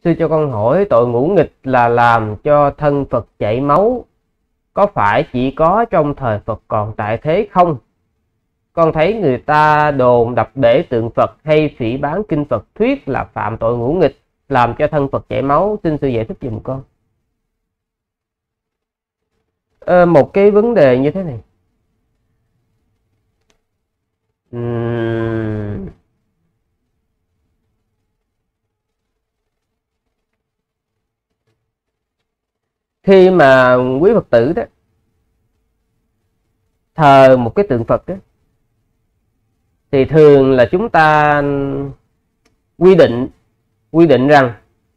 Sư cho con hỏi tội ngũ nghịch là làm cho thân Phật chảy máu, có phải chỉ có trong thời Phật còn tại thế không? Con thấy người ta đồn đập bể tượng Phật hay phỉ báng kinh Phật thuyết là phạm tội ngũ nghịch, làm cho thân Phật chảy máu. Xin sư giải thích giùm con. Một cái vấn đề như thế này. Khi mà quý Phật tử đó thờ một cái tượng Phật đó, thì thường là chúng ta quy định rằng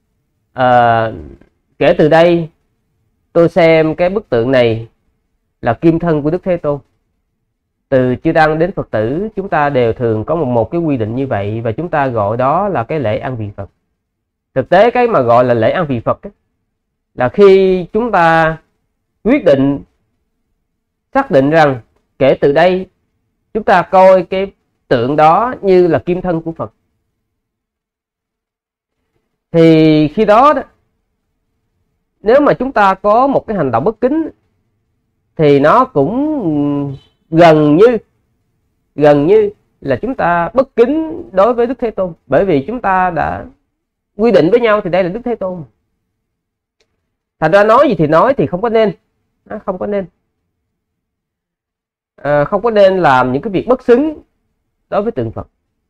kể từ đây tôi xem cái bức tượng này là kim thân của Đức Thế Tôn. Từ chư tăng đến Phật tử, chúng ta đều thường có một cái quy định như vậy, và chúng ta gọi đó là cái lễ ăn vị Phật. Thực tế cái mà gọi là lễ ăn vị Phật ấy, là khi chúng ta quyết định xác định rằng kể từ đây chúng ta coi cái tượng đó như là kim thân của Phật. Thì khi đó, nếu mà chúng ta có một cái hành động bất kính thì nó cũng gần như là chúng ta bất kính đối với Đức Thế Tôn, bởi vì chúng ta đã quy định với nhau thì đây là Đức Thế Tôn. Thành ra nói gì thì nói thì không có nên, không có nên làm những cái việc bất xứng đối với tượng Phật.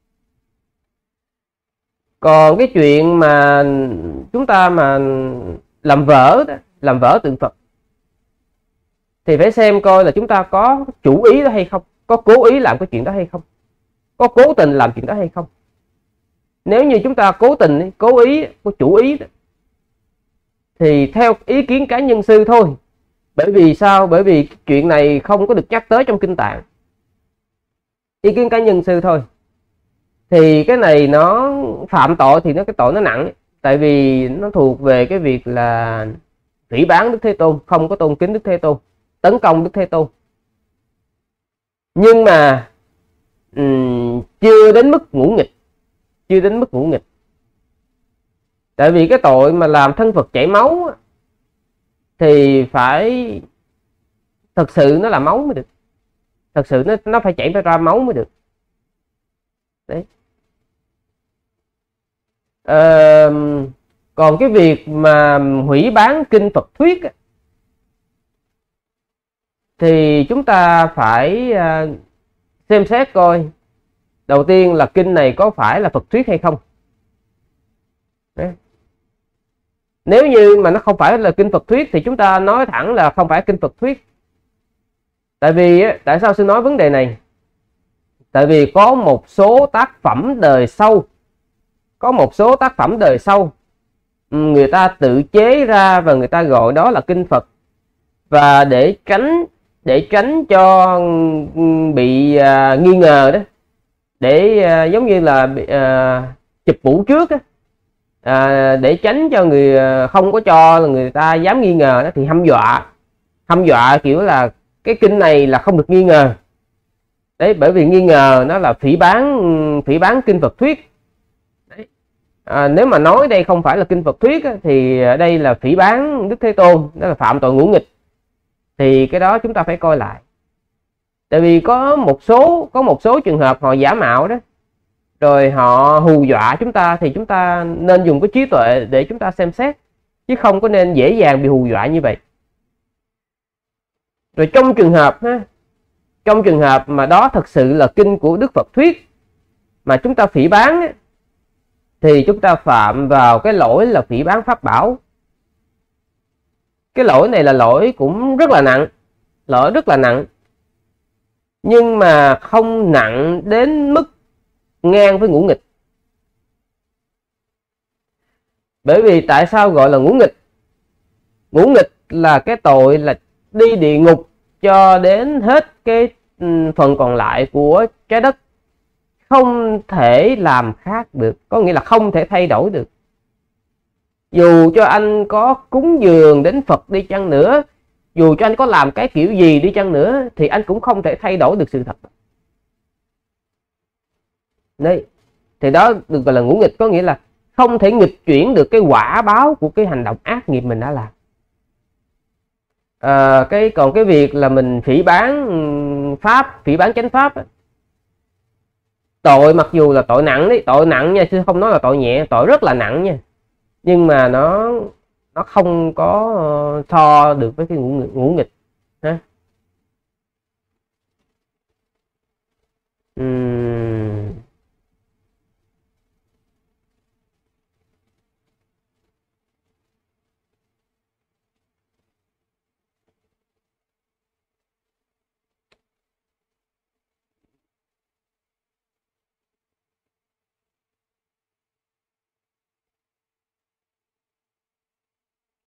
Còn cái chuyện mà chúng ta mà làm vỡ tượng Phật thì phải xem coi là chúng ta có chủ ý đó hay không, có cố ý làm cái chuyện đó hay không, có cố tình làm chuyện đó hay không. Nếu như chúng ta cố tình, cố ý, có chủ ý đó, thì theo ý kiến cá nhân sư thôi. Bởi vì sao? Bởi vì chuyện này không có được nhắc tới trong kinh tạng. Ý kiến cá nhân sư thôi. Thì cái này nó phạm tội thì cái tội nó nặng. Tại vì nó thuộc về cái việc là phỉ báng Đức Thế Tôn, không có tôn kính Đức Thế Tôn, tấn công Đức Thế Tôn. Nhưng mà chưa đến mức ngũ nghịch. Tại vì cái tội mà làm thân Phật chảy máu thì phải thật sự nó là máu mới được. Thật sự nó phải chảy ra máu mới được. Đấy. Còn cái việc mà hủy bán kinh Phật thuyết thì chúng ta phải xem xét coi đầu tiên là kinh này có phải là Phật thuyết hay không. Đấy. Nếu như mà nó không phải là kinh Phật thuyết thì chúng ta nói thẳng là không phải kinh Phật thuyết. Tại sao sư nói vấn đề này? Tại vì có một số tác phẩm đời sau, người ta tự chế ra và người ta gọi đó là kinh Phật, và để tránh cho bị nghi ngờ đó, để giống như là chụp mũ trước á, để tránh cho không có cho người ta dám nghi ngờ đó, thì hăm dọa kiểu là cái kinh này là không được nghi ngờ. Đấy, bởi vì nghi ngờ nó là phỉ báng kinh Phật thuyết. Đấy. Nếu mà nói đây không phải là kinh Phật thuyết thì đây là phỉ báng Đức Thế Tôn, đó là phạm tội ngũ nghịch. Thì cái đó chúng ta phải coi lại. Tại vì có một số trường hợp họ giả mạo đó, rồi họ hù dọa chúng ta, thì chúng ta nên dùng cái trí tuệ để chúng ta xem xét, chứ không có nên dễ dàng bị hù dọa như vậy. Rồi trong trường hợp mà đó thật sự là kinh của Đức Phật thuyết mà chúng ta phỉ báng thì chúng ta phạm vào cái lỗi là phỉ báng pháp bảo. Cái lỗi này là lỗi cũng rất là nặng, nhưng mà không nặng đến mức ngang với ngũ nghịch. Bởi vì tại sao gọi là ngũ nghịch? Ngũ nghịch là cái tội là đi địa ngục cho đến hết cái phần còn lại của trái đất, không thể làm khác được, có nghĩa là không thể thay đổi được. Dù cho anh có cúng dường đến Phật đi chăng nữa, dù cho anh có làm cái kiểu gì đi chăng nữa, thì anh cũng không thể thay đổi được sự thật. Đấy. Thì đó được gọi là ngũ nghịch, có nghĩa là không thể nghịch chuyển được cái quả báo của cái hành động ác nghiệp mình đã làm. Còn cái việc là mình phỉ báng pháp, phỉ báng chánh pháp, tội mặc dù là tội nặng đấy, tội nặng nha, chứ không nói là tội nhẹ, tội rất là nặng nha, nhưng mà nó không có so được với cái ngũ nghịch.